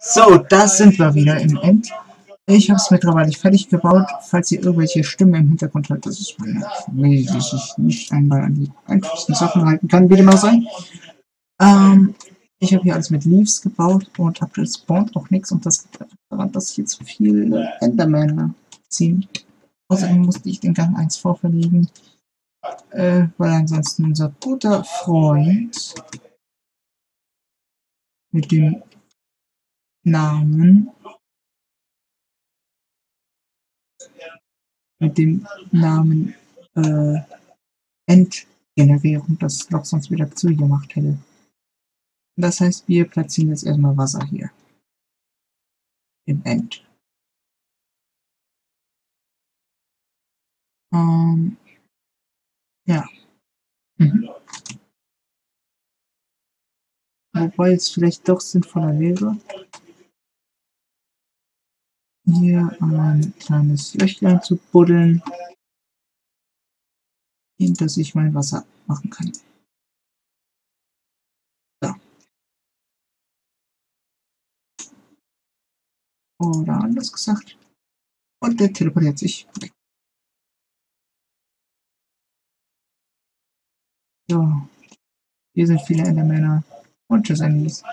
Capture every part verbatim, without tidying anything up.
So, da sind wir wieder im End. Ich habe es mittlerweile fertig gebaut. Falls ihr irgendwelche Stimmen im Hintergrund hört, das ist meine Familie, die sich nicht einmal an die einfachsten Sachen halten kann, wie dem auch sein. Ähm, ich habe hier alles mit Leaves gebaut und habe das spawnt auch nichts und das liegt einfach daran, dass hier zu viele Endermänner ziehen. Außerdem musste ich den Gang eins vorverlegen, äh, weil ansonsten unser guter Freund mit dem Namen mit dem Namen äh, Endgenerierung das Loch sonst wieder zugemacht hätte. Das heißt, wir platzieren jetzt erstmal Wasser hier im End. Ähm, ja. Mhm. Wobei es vielleicht doch sinnvoller wäre, hier ein kleines Löchlein zu buddeln, in das ich mein Wasser machen kann. So. Oder anders gesagt. Und der teleportiert sich weg. So. Hier sind viele Endermänner und tschüss, Enemies.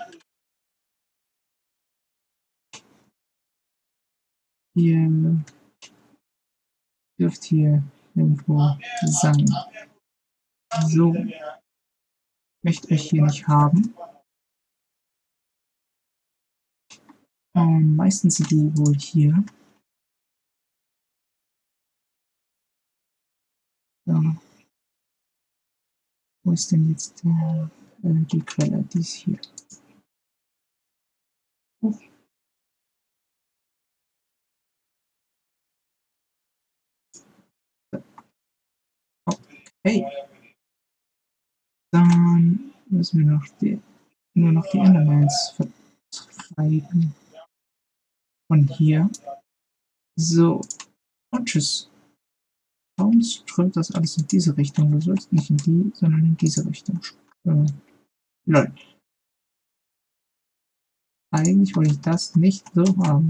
Ihr dürft hier irgendwo sein. So. Ich möchte euch hier nicht haben. Ähm, meistens sind die wohl hier. So. Wo ist denn jetzt der, äh, die Quelle? Die ist hier. Oh. Okay. Dann müssen wir noch die, nur noch die Endermans vertreiben. Von hier. So. Und tschüss. Warum strömt das alles in diese Richtung? Du sollst nicht in die, sondern in diese Richtung. Äh, lol. Eigentlich wollte ich das nicht so haben.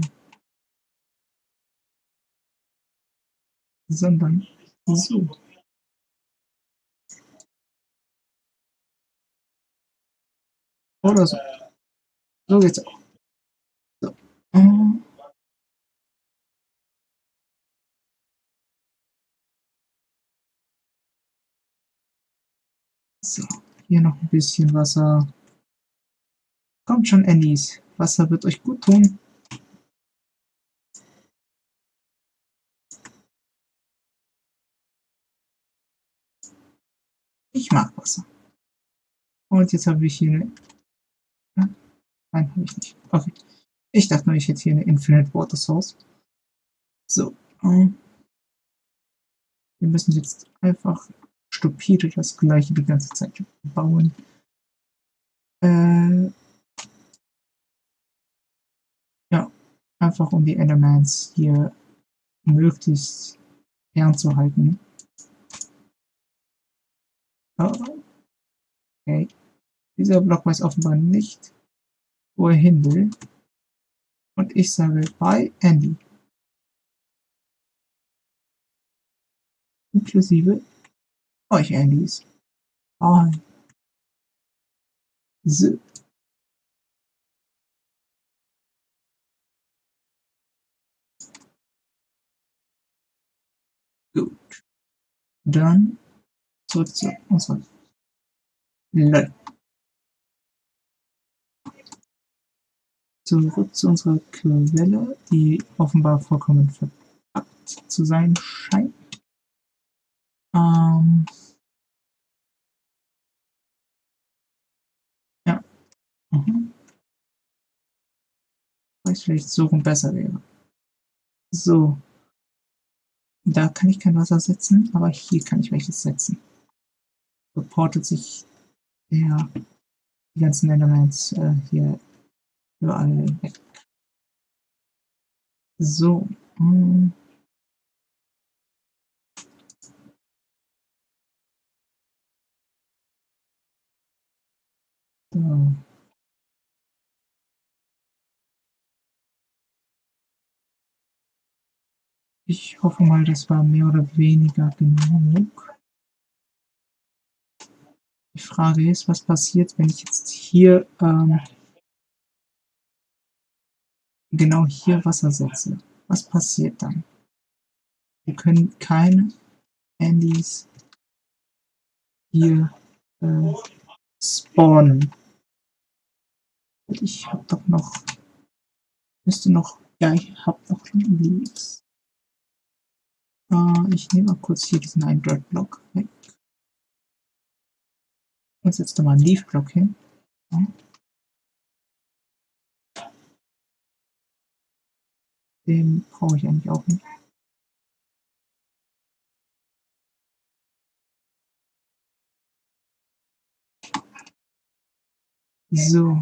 Sondern so. Oder so. So geht's auch. So. Ähm, So. Hier noch ein bisschen Wasser. Kommt schon, Annies. Wasser wird euch gut tun. Ich mag Wasser. Und jetzt habe ich hier eine. Ja? Nein, habe ich nicht. Okay. Ich dachte nur, ich hätte hier eine Infinite Water Source. So. Ähm, wir müssen jetzt einfach stupide das gleiche die ganze Zeit bauen. Äh, ja. Einfach um die Endermans hier möglichst fernzuhalten. Oh, okay. Dieser Block weiß offenbar nicht, wo er hin will. Und ich sage Bye, Andy. Inklusive euch, Andys. Bye. So. Gut. Dann zurück zu unserer Lol. Zurück zu unserer Quelle, die offenbar vollkommen verpackt zu sein scheint. Ähm, ja. Mhm. Weil es vielleicht so rum besser wäre. So. Da kann ich kein Wasser setzen, aber hier kann ich welches setzen. Reportet sich der, die ganzen Elements äh, hier überall weg. So. Hm. So. Ich hoffe mal, das war mehr oder weniger genug. Die Frage ist, was passiert, wenn ich jetzt hier ähm, genau hier Wasser setze? Was passiert dann? Wir können keine Handys hier äh, spawnen. Und ich habe doch noch, müsste noch, ja, ich habe noch Leaves. Äh, ich nehme mal kurz hier diesen einen Dirt Block weg. Und setze da mal einen Leaf Block hin. Ja. Den brauche ich eigentlich auch nicht. So.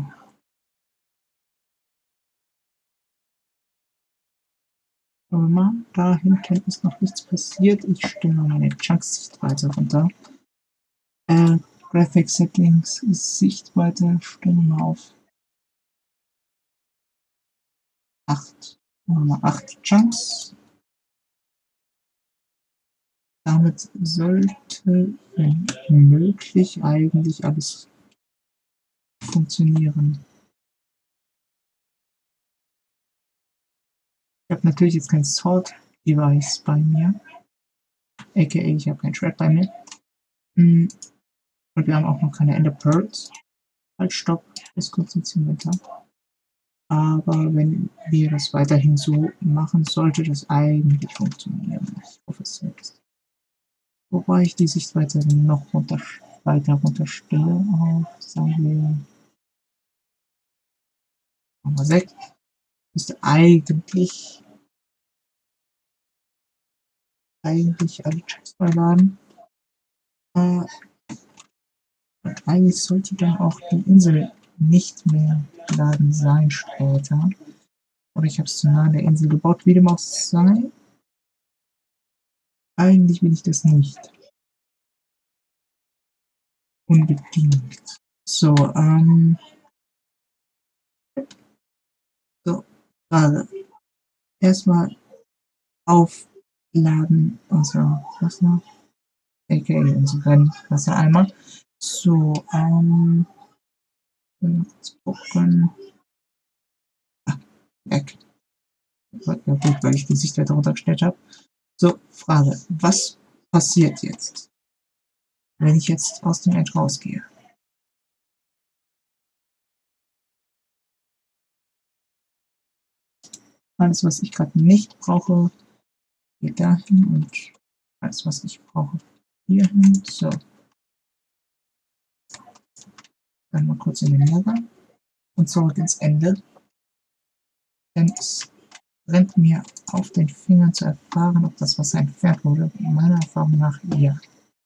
Aber mal, da hinten ist noch nichts passiert. Ich stelle mal meine Chunks-Sichtweite runter. Äh, Graphic Settings, Sichtweite, stellen wir mal auf acht. Machen wir mal acht Chunks. Damit sollte, wenn möglich, eigentlich alles funktionieren. Ich habe natürlich jetzt kein Sort-Device bei mir. aka ich habe kein Shred bei mir. Und wir haben auch noch keine Ender Pearls. Halt, stopp, ist kurz ins Inventar. Aber wenn wir das weiterhin so machen, sollte das eigentlich funktionieren. Ich hoffe es selbst. Wobei ich die Sichtweite noch runter, weiter runterstelle auf, sagen wir, Nummer sechs. Müsste eigentlich, eigentlich alle Checks beiladen. Äh, und eigentlich sollte dann auch die Insel nicht mehr geladen sein später. Oder ich habe es zu nah an der Insel gebaut, wie dem auch sei. Eigentlich will ich das nicht. Unbedingt. So, ähm. So, Frage. Erstmal aufladen unser Wasser. aka unseren Wassereimer. So, ähm. Kurz gucken. Ah, weg. Ja gut, weil ich die Sichtweite runtergestellt habe. So, Frage. Was passiert jetzt, wenn ich jetzt aus dem End rausgehe? Alles, was ich gerade nicht brauche, geht dahin und alles, was ich brauche, hier hin. So. Dann mal kurz in den Nether und zurück ins Ende. Denn es brennt mir auf den Fingern zu erfahren, ob das Wasser entfernt wurde. Meiner Erfahrung nach ja.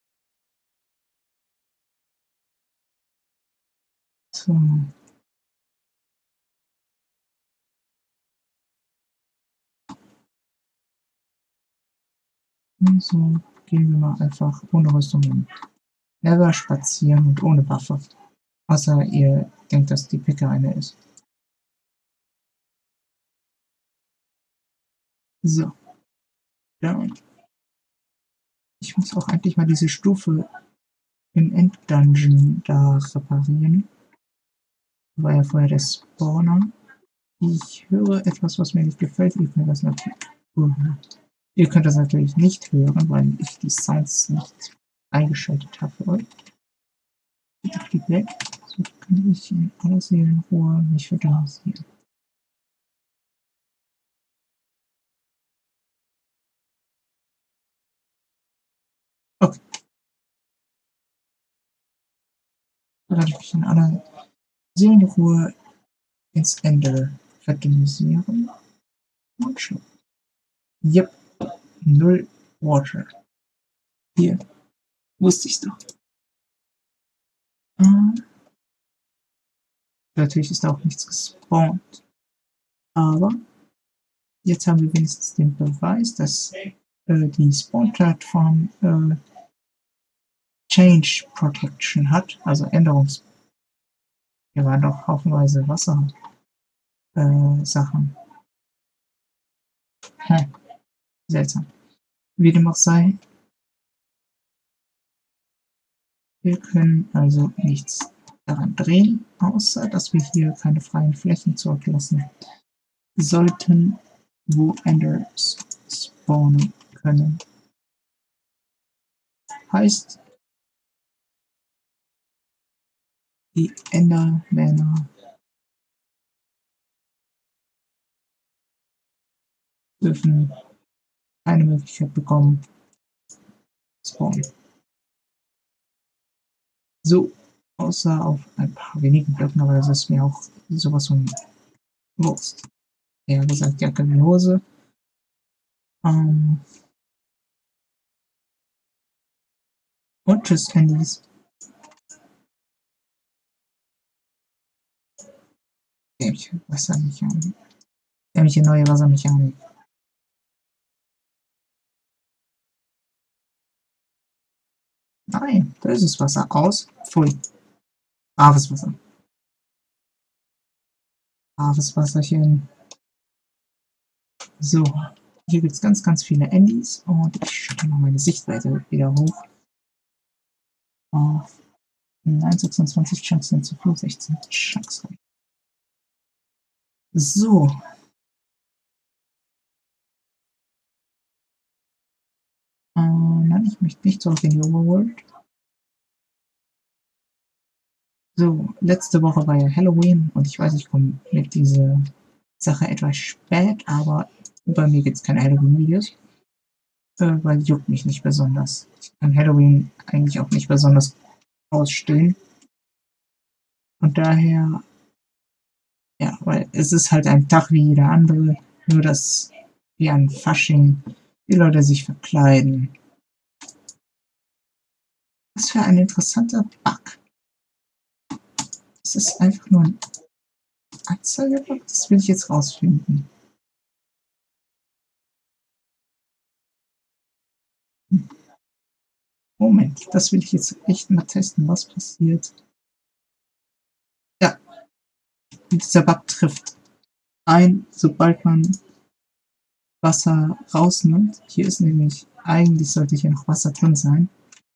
So. So gehen wir mal einfach ohne Rüstung im Nether spazieren und ohne Waffe. Außer ihr denkt, dass die Picke eine ist. So. Ja, und ich muss auch eigentlich mal diese Stufe im Enddungeon da reparieren. War ja vorher der Spawner. Ich höre etwas, was mir nicht gefällt. Ihr könnt das natürlich, uh, ihr könnt das natürlich nicht hören, weil ich die Sounds nicht eingeschaltet habe für euch. Bitte fliegt weg. So kann ich in aller Seelenruhe mich verdammen. Okay. Dann werde ich mich in aller Seelenruhe ins Ende verdünnisieren. Und schon. Yep. Null Water. Hier. Wusste ich's doch. Ah. Natürlich ist da auch nichts gespawnt. Aber jetzt haben wir wenigstens den Beweis, dass äh, die Spawn-Plattform äh, Change Protection hat, also Änderungs. Hier waren doch haufenweise Wasser. Äh, Sachen. Hm. Seltsam. Wie dem auch sei, wir können also nichts daran drehen, außer dass wir hier keine freien Flächen zurücklassen sollten, wo Enders spawnen können. Heißt, die Endermänner dürfen keine Möglichkeit bekommen, spawnen. So, außer auf ein paar wenigen Blöcken, aber das ist mir auch sowas von Wurst. Ja, gesagt, Jacke wie Hose. Ähm und tschüss, Handys. Dämliche Wassermechanik. Dämliche neue Wassermechanik. Nein, da ist das Wasser aus. Pfui. Braves Wasser. Braves Wasserchen. So, hier gibt es ganz, ganz viele Handys und ich stelle mal meine Sichtweite wieder hoch. Auf nein, sechsundzwanzig Chunks sind zu viel, sechzehn Chunks. So. Äh, nein, ich möchte nicht zurück in die Overworld. So, letzte Woche war ja Halloween und ich weiß, ich komme mit dieser Sache etwas spät, aber bei mir gibt es keine Halloween-Videos, äh, weil juckt mich nicht besonders. Ich kann Halloween eigentlich auch nicht besonders ausstehen. Und daher, ja, weil es ist halt ein Tag wie jeder andere, nur dass wie an Fasching die Leute sich verkleiden. Was für ein interessanter Bug. Es ist einfach nur ein Anzeigebug, das will ich jetzt rausfinden. Moment, das will ich jetzt echt mal testen, was passiert. Ja, dieser Bug trifft ein, sobald man Wasser rausnimmt. Hier ist nämlich, eigentlich sollte hier noch Wasser drin sein.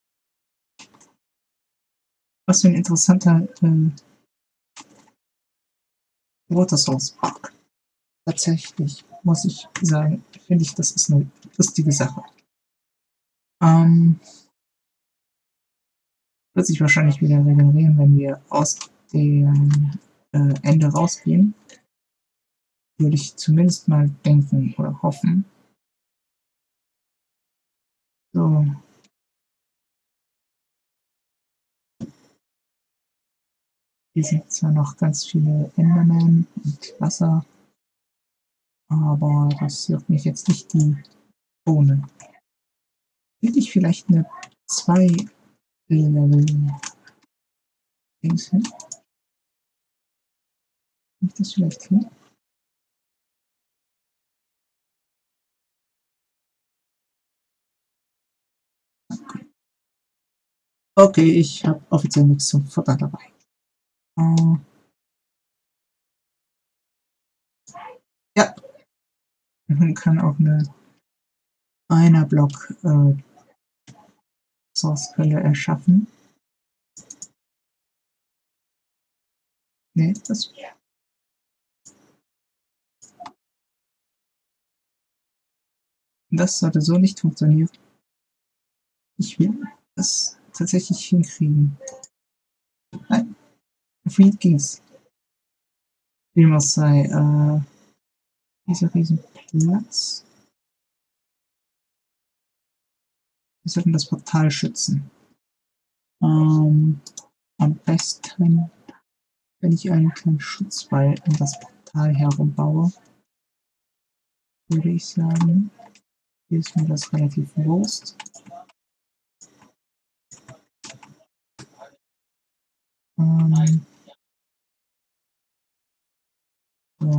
Was für ein interessanter äh, Water Source Bug. Tatsächlich, muss ich sagen, finde ich, das ist eine lustige Sache. Ähm, wird sich wahrscheinlich wieder regenerieren, wenn wir aus dem äh, Ende rausgehen. Würde ich zumindest mal denken oder hoffen. So. Hier sind zwar noch ganz viele Endermen und Wasser, aber das juckt mich jetzt nicht die Bohne. Kriege ich vielleicht eine zwei Level Dings hin? Kriege ich das vielleicht hin? Okay, ich habe offiziell nichts zum Futter dabei. Äh, ja, man kann auch eine einer Block äh, Source-Quelle erschaffen. Nee, das das sollte so nicht funktionieren. Ich will das tatsächlich hinkriegen. Nein, wie ging's? Wie dem auch sei, äh, dieser Riesenplatz. Wir sollten das Portal schützen. Ähm, am besten, wenn ich einen kleinen Schutzwall um das Portal herum baue, würde ich sagen, hier ist mir das relativ bewusst. Ähm, so.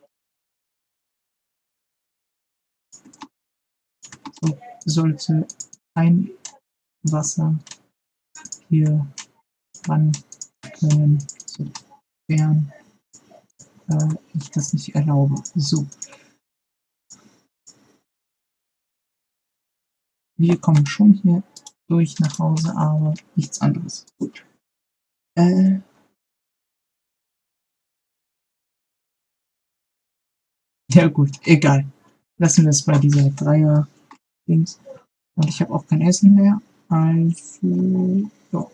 So sollte ein Wasser hier ran können, sofern äh, ich das nicht erlaube. So. Wir kommen schon hier durch nach Hause, aber nichts anderes. Gut. Äh, ja gut, egal. Lassen wir es bei dieser Dreier-Dings. Und ich habe auch kein Essen mehr. Also, ja.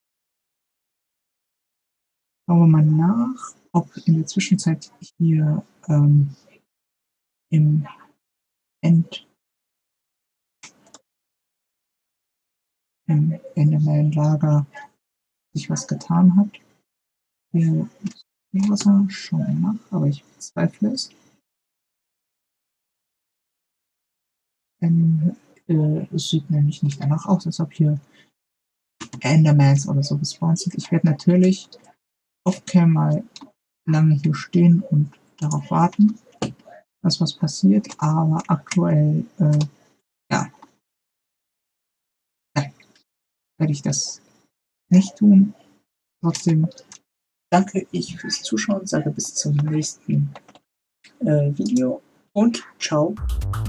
Schauen wir mal nach, ob in der Zwischenzeit hier ähm, im End im Enderman-Lager sich was getan hat. Hier ist Wasser, schauen wir nach, aber ich bezweifle es. Ähm, äh, es sieht nämlich nicht danach aus, als ob hier Endermans oder so gespawnt sind. Ich werde natürlich off-cam mal lange hier stehen und darauf warten, dass was passiert, aber aktuell, äh, ja, ja, werde ich das nicht tun. Trotzdem danke ich fürs Zuschauen, sage bis zum nächsten äh, Video und ciao.